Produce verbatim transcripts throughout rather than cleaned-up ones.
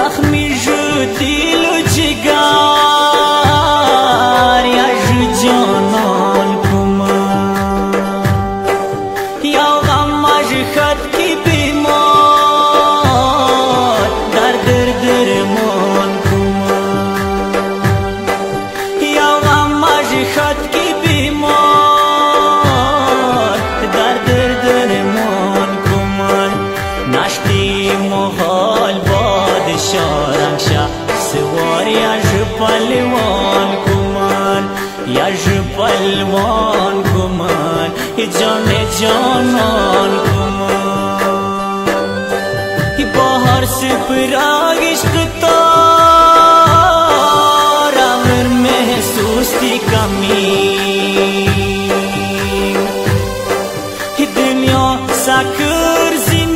زخمی جو دیل و جگر یا جو جانان کمان یا غم جو خط کی بیمار در در درمان کمان یا غم جو خط کی بیمار در در درمان کمان نشتی محال بادشاه شاه سوار یا جو پلوان کمان یا جو پلوان کمان جان جانان کمان بهار سپراغ عشق تار امر محسوس تی کمی دنیا سکر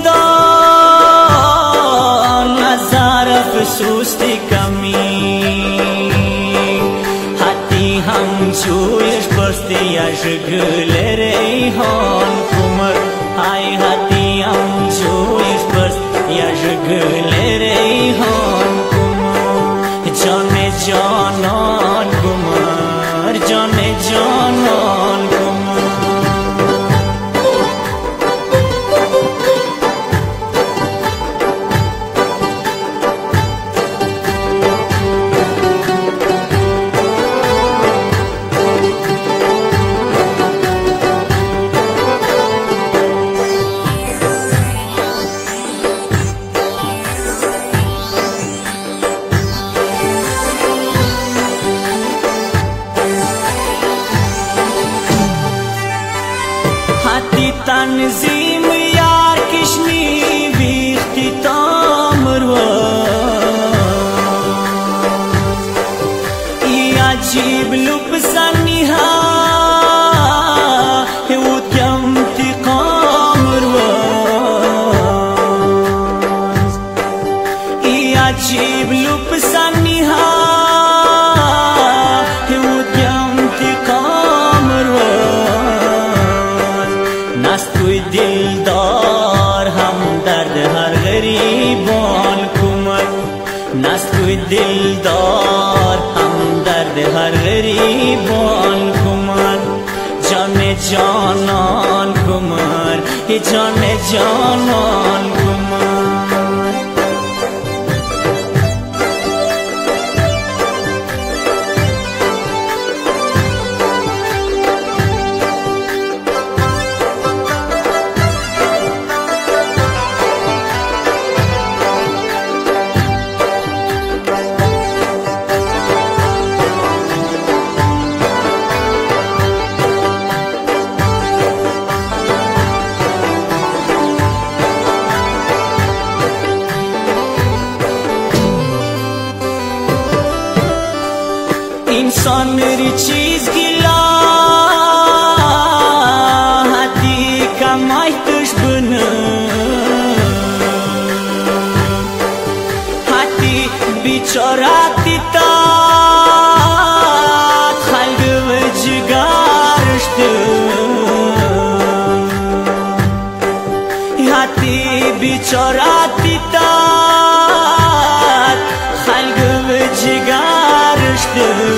زندان نظر افسوس تی کمی هم جویش بستی اش گل ریحان کمر های هاتی هم جویش بستی اش گل ریحان کمر جان جانان کمر جان جانان کمر تنظیم یار کشمی بیختی تامرواز ای عجیب لبسنی ها هود کم تقامرواز ای عجیب لبسنی ها दिलदार हम दर्द हर गरीबान कुमर नस्त दिलदार हम दर्द हर गरीबान कुमर जाने जानन कुमर जाने जानन कुमर इंसान मेरी चीज गिला हाथी कमाई दुश्मन हाथी बिचौरा तिता खल्ग वजगारश्त हाथी बिचौरा तिता खल्ग वजगारश्त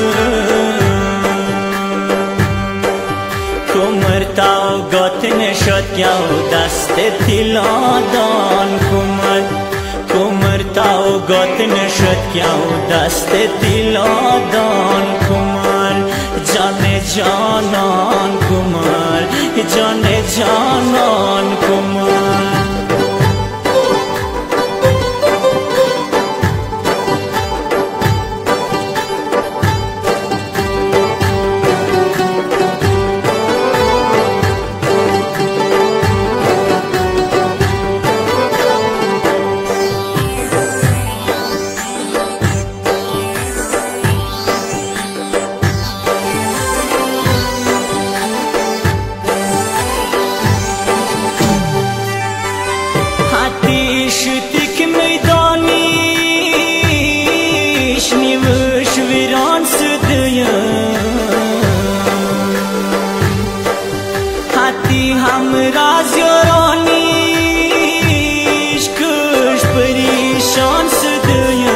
کمر تاو گات نشد یاو دست تیلادان کمر کمر تاو گات نشد یاو دست تیلادان کمر جان جانان کمر جان جانان کمر हम राज़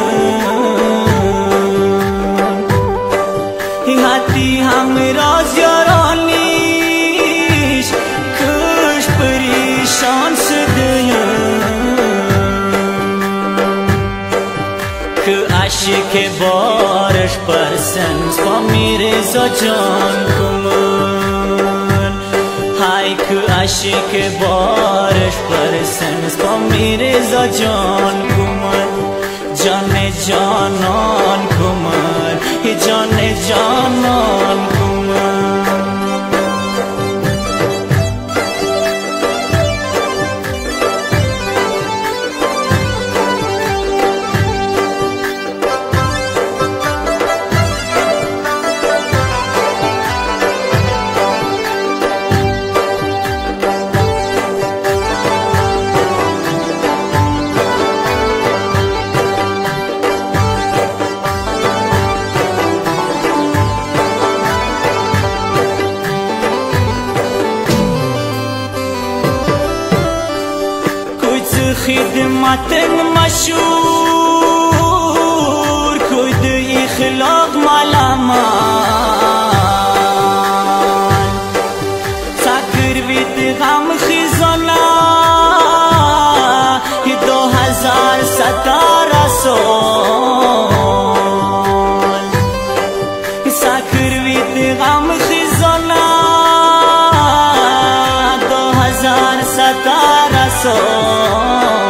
که عشق بارش پرسنس با میره زا جان کمر های که عشق بارش پرسنس با میره زا جان کمر جان جانان کمر جان جانان کمر خدمتن مشهور کود اخلاق ملمان سکر وید غم خیزانا دو هزار ستاره سال سکر وید غم خیزانا دو هزار ستاره سال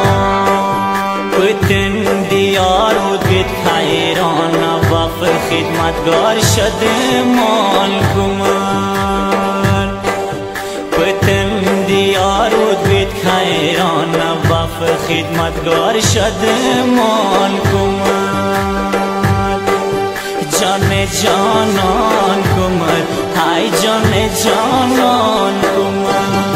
پتن دیار و گت خیران وفر خدمتگار شد مال کمر پتن دیار و گت خیران وفر خدمتگار شد مال کمر جان جانان کمر های جان جانان کمر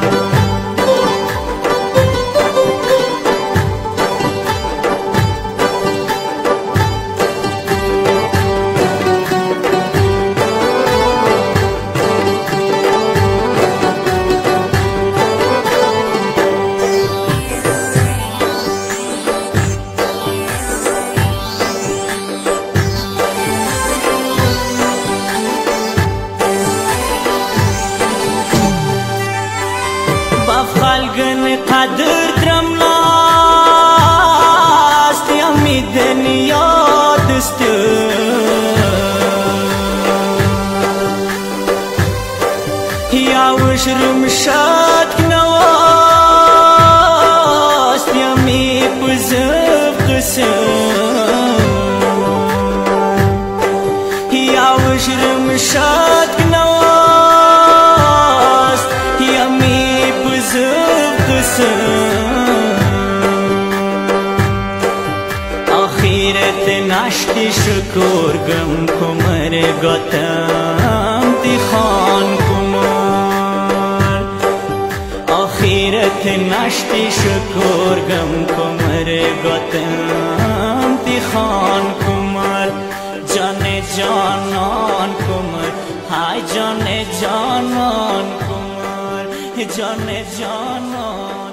قدر درم لاست یمی دنیا دست یا وشرم شد کنواست یمی پزف قسم یا وشرم شد کنواست یمی پزف آخیرت نشتی شکر گم کمر گتم تی خان کمر آخیرت نشتی شکر گم کمر گتم تی خان کمر جان جانان کمر های جان جانان کمر جان جانان